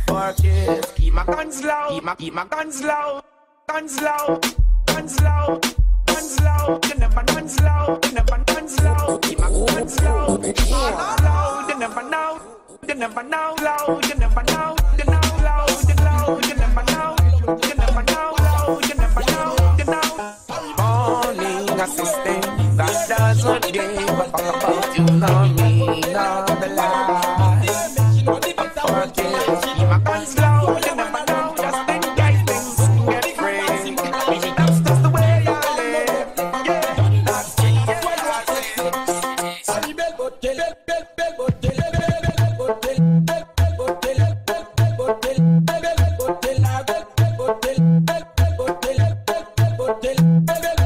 Focus, keep my guns low, keep my guns low, guns low, guns low, guns low. You never guns low, you never guns low, keep my guns low, low. You never know, you never know, low. You never know, you know, low, you know, you never know, you never know, low. You never know, you know. Morning assistant, that doesn't give a fuck about you, know me, know the lie. Keep my guns low, you never know, just in case things get free. Maybe that's just the way I live. Yeah.